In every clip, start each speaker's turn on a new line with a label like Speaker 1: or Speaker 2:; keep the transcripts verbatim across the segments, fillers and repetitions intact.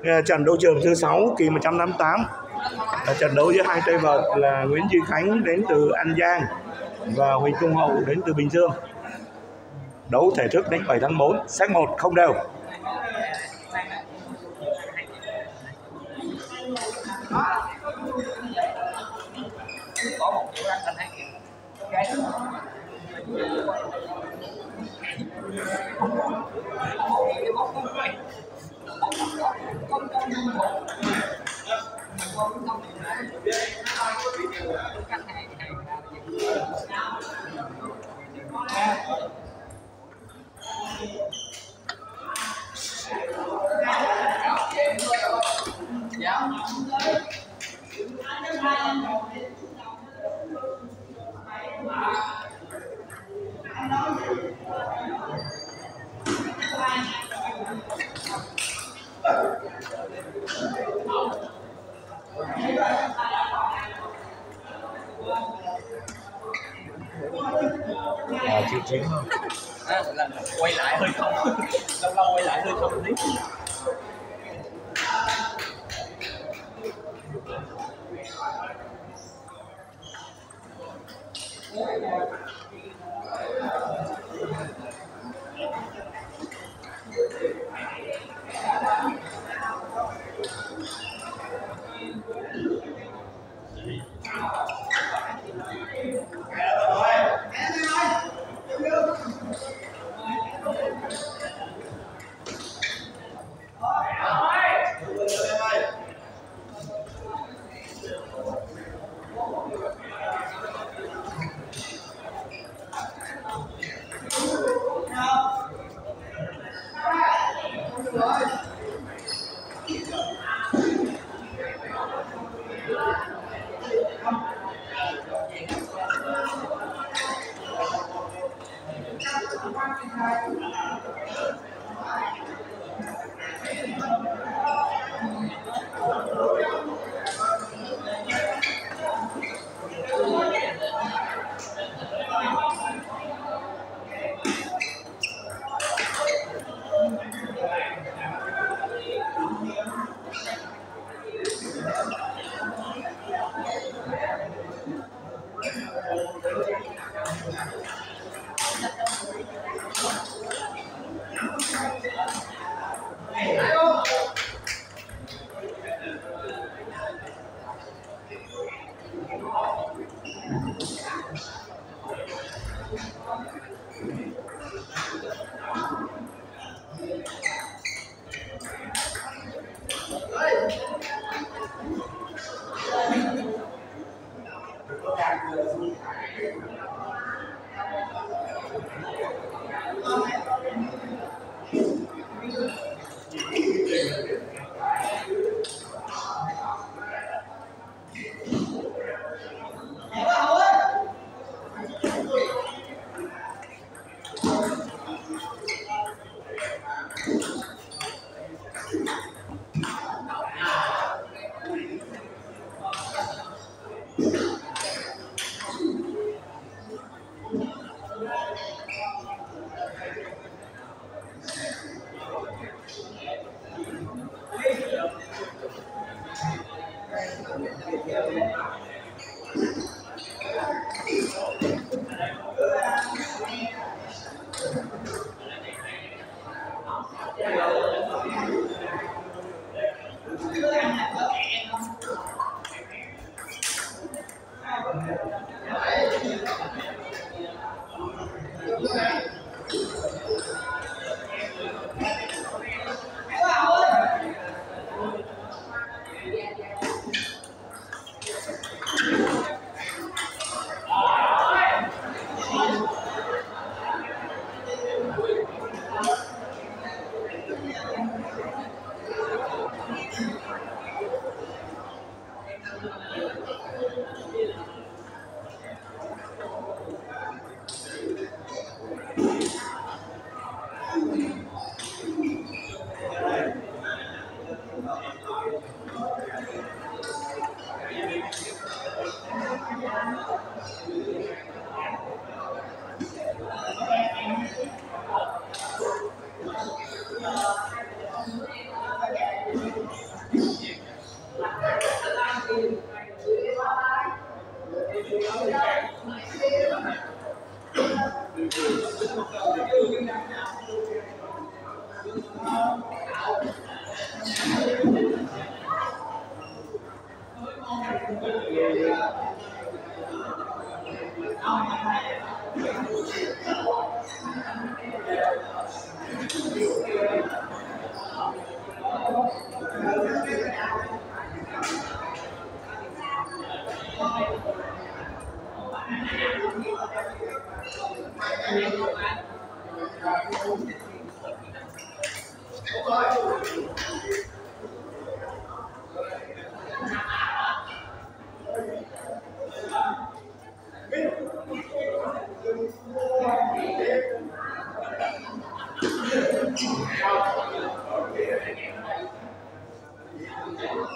Speaker 1: Trận đấu trường thứ sáu kỳ một trăm năm mươi tám là trận đấu giữa hai tay vợt là Nguyễn Duy Khánh đến từ An Giang và Huỳnh Công Hậu đến từ Bình Dương. Đấu thể thức đánh bảy tháng tư, set một không đều.
Speaker 2: À, chịu chiến không?
Speaker 3: À, là quay lại hơi không, lâu lâu quay lại hơi không tí.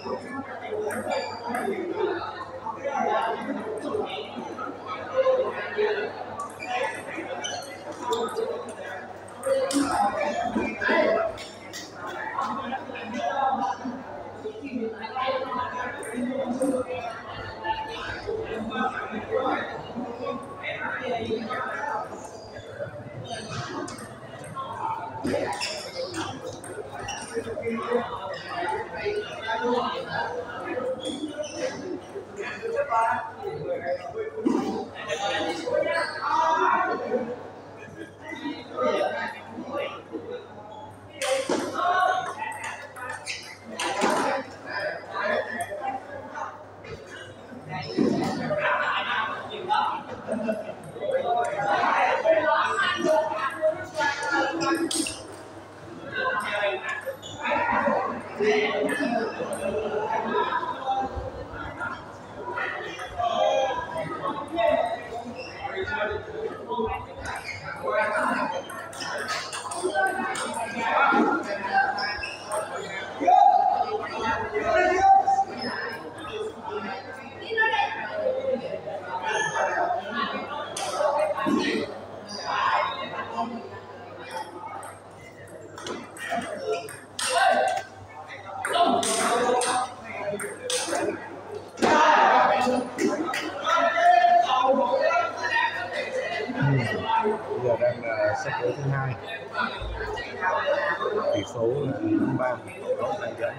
Speaker 1: Bây giờ đang là set đấu thứ hai, tỷ số là năm ba, đấu đang dẫn.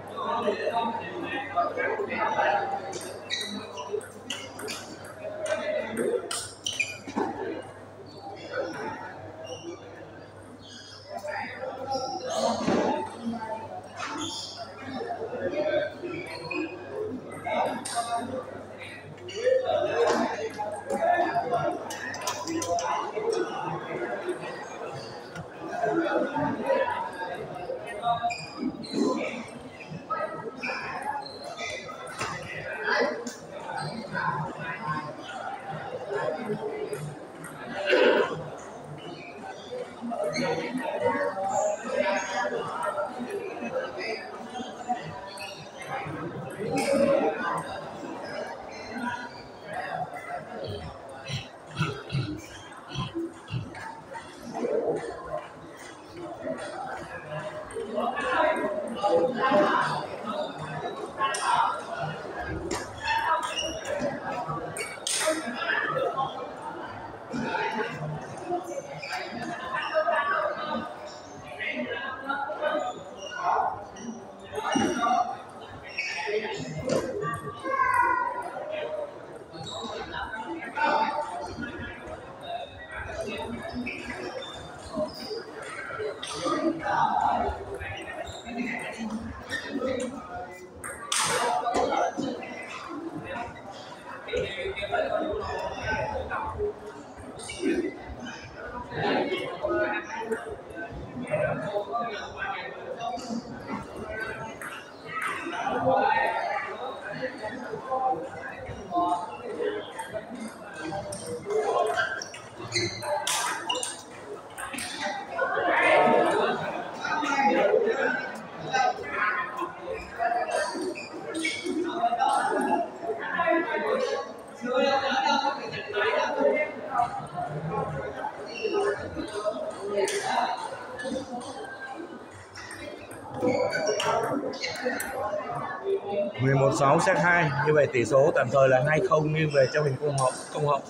Speaker 1: mười một sáu set hai, như vậy tỷ số tạm thời là hai không nghiêng về cho Huỳnh Công Hậu. Công Hậu.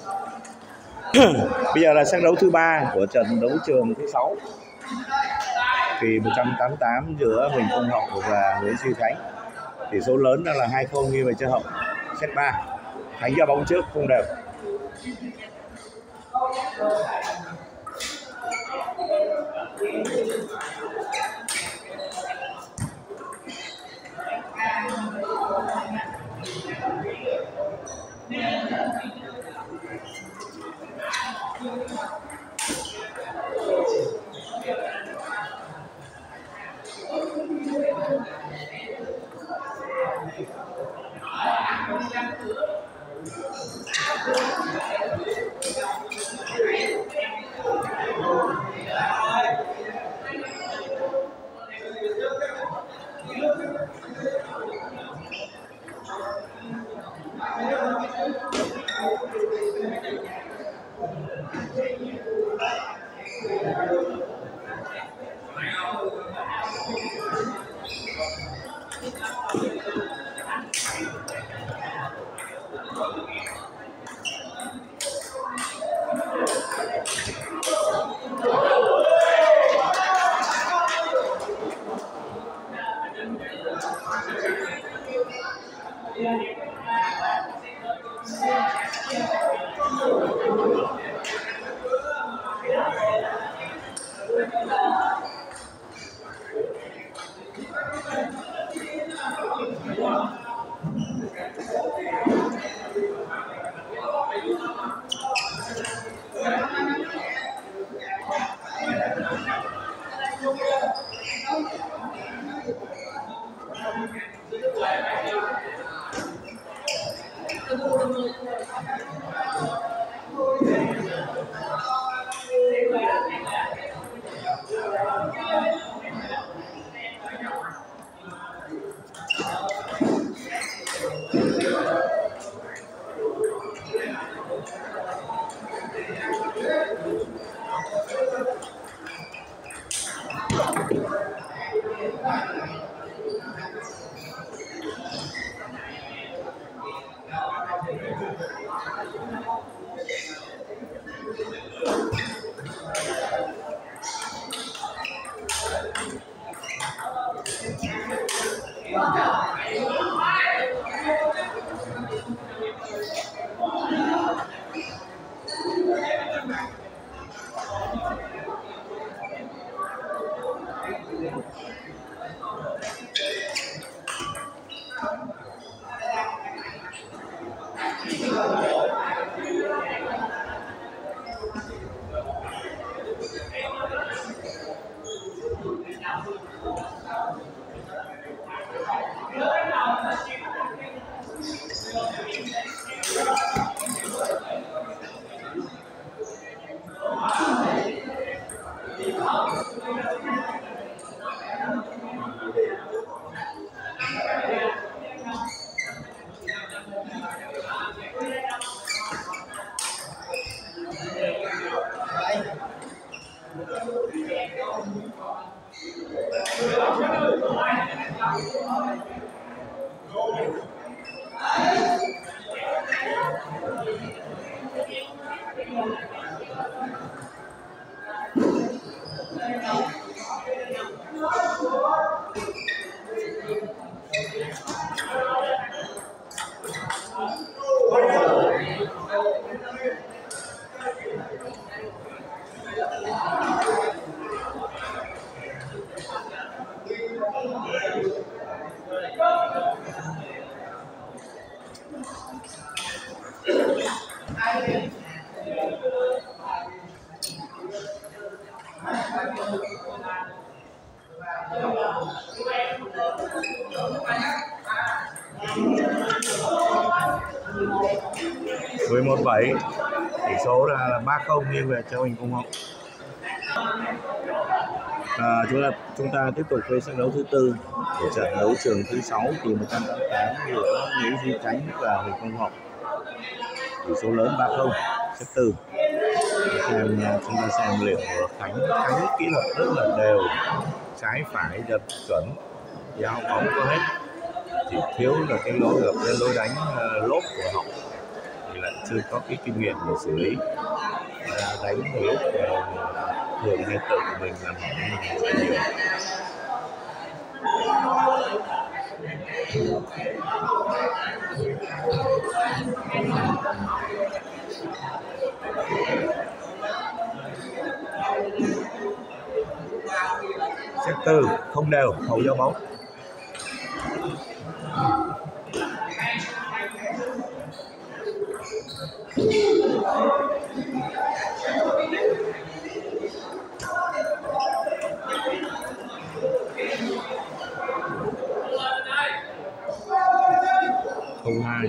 Speaker 1: Bây giờ là set đấu thứ ba của trận đấu trường thứ sáu, kỳ một trăm tám mươi tám giữa Huỳnh Công Hậu và Nguyễn Duy Khánh. Tỷ số lớn là hai không nghiêng về cho Hậu. Set ba, Khánh ra bóng trước không đều. mười một bảy, tỷ số là ba không nghiêng về cho Huỳnh Công Hậu. À, chúng ta chúng ta tiếp tục với trận đấu thứ tư của trận đấu trường thứ sáu kỳ một trăm tám mươi tám giữa Nguyễn Duy Khánh và Huỳnh Công Hậu. Tỷ số lớn ba không, set tư. Xem chúng ta xem liệu Khánh Khánh kỹ thuật rất là đều, trái phải đập chuẩn, giao bóng có hết, chỉ thiếu là cái lối gập lên lối đánh uh, lốp của Hậu thì lại chưa có cái kinh nghiệm để xử lý. À, đánh một lúc thường hay tự mình làm hỏng mình rất nhiều. Set tư không đều, Hậu giao bóng. Không hai.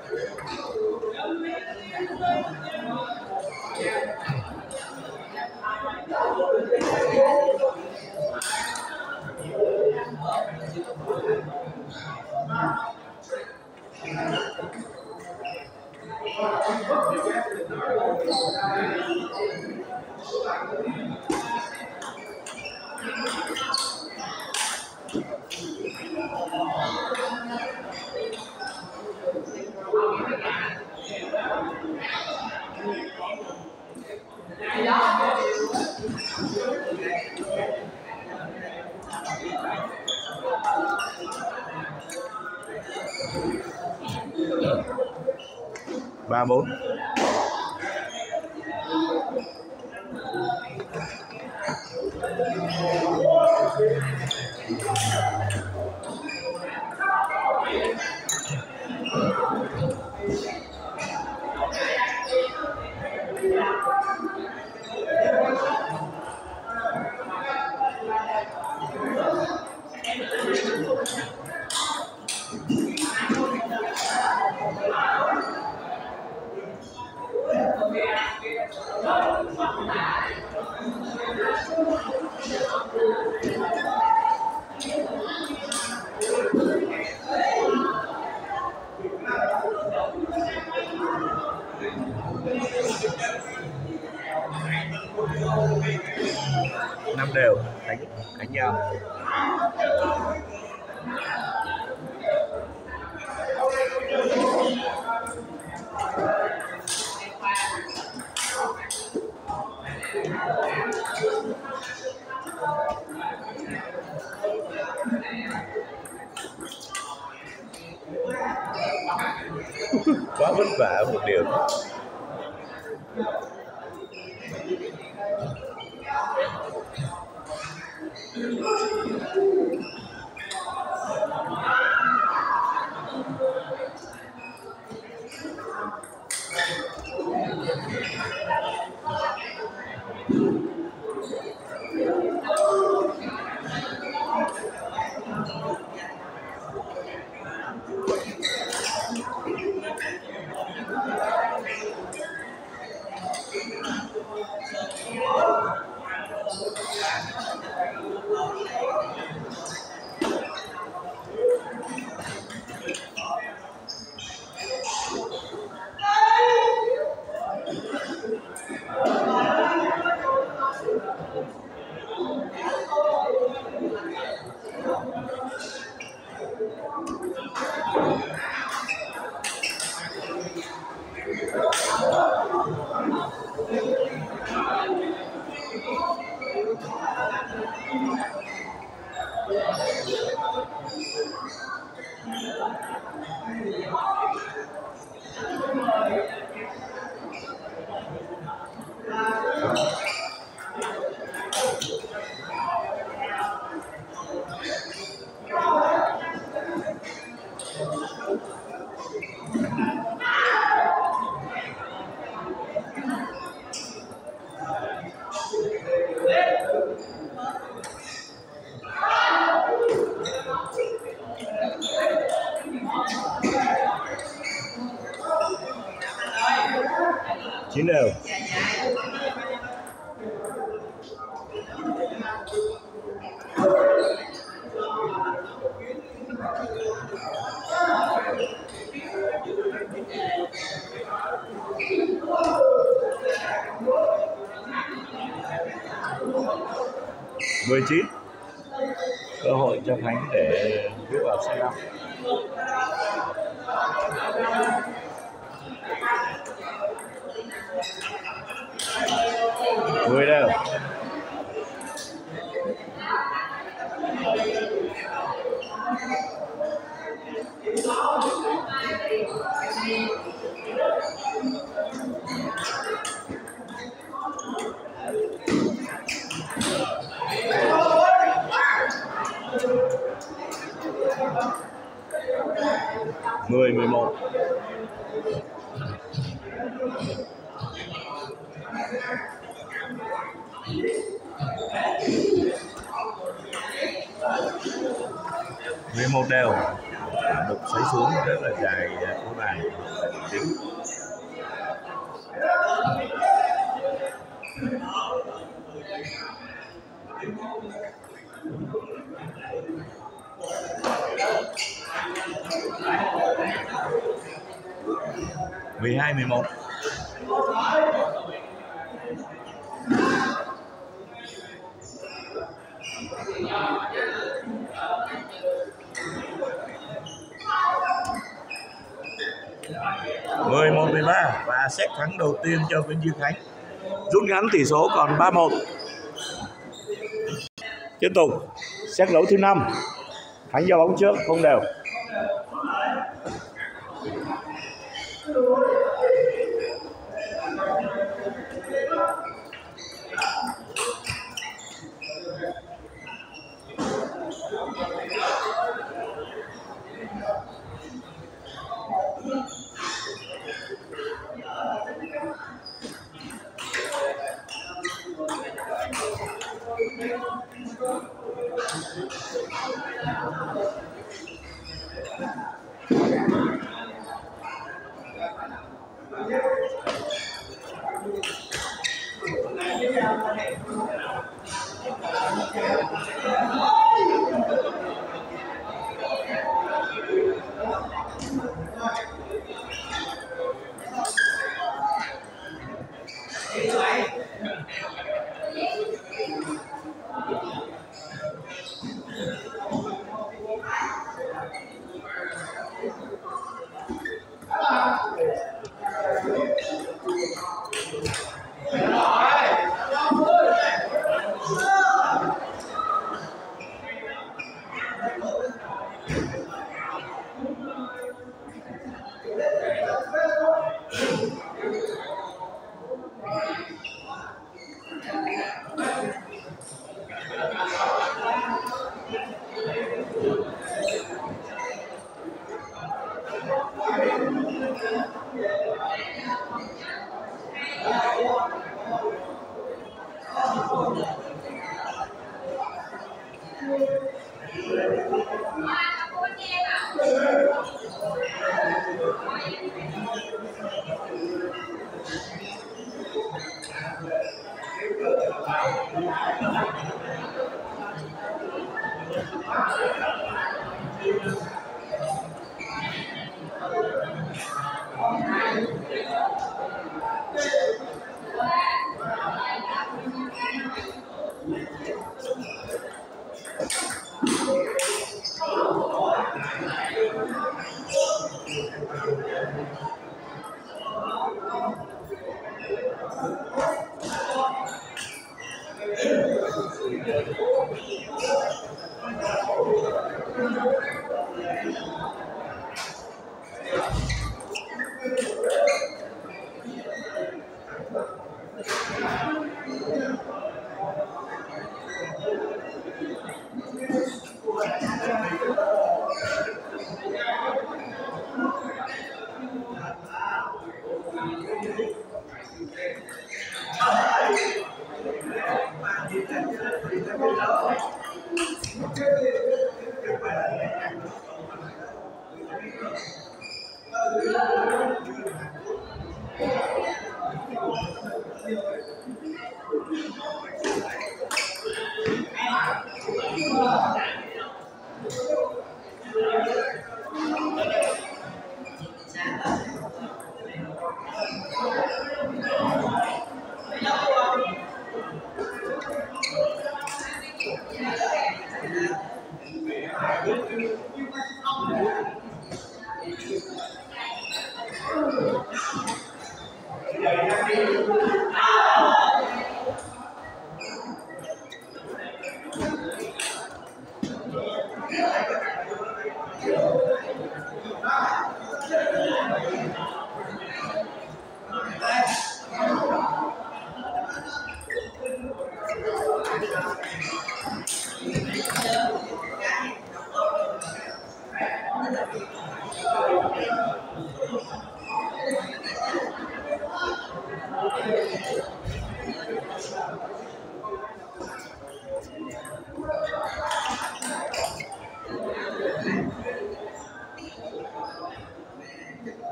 Speaker 1: ba bốn. Năm đều đánh đánh nhau. Quá vất vả một điều. Chín đều. Mười chín. Cơ hội cho Khánh để bước vào xe năm. Mười đều. Mười mười một. Mười một đều. Đục xoáy xuống rất là dài của bàn tiếng. mười hai mười một. mười một mười ba và set thắng đầu tiên cho Nguyễn Duy Khánh. Rút ngắn tỷ số còn ba một. Tiếp tục set đấu thứ năm. Khánh giao bóng trước không đều.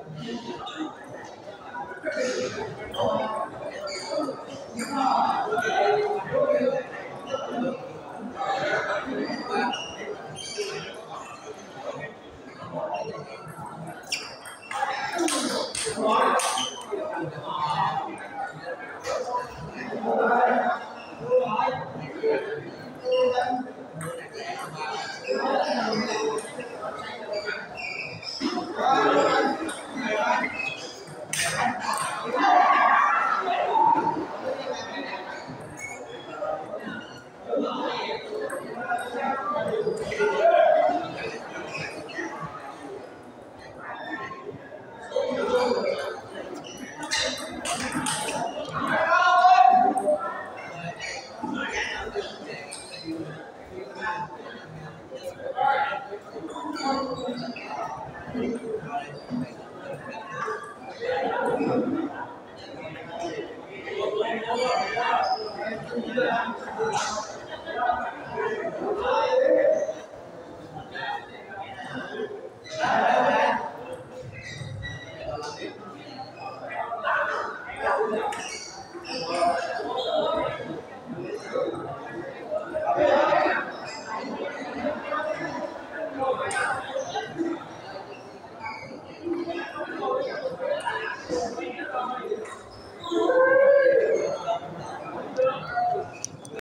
Speaker 1: Thank you.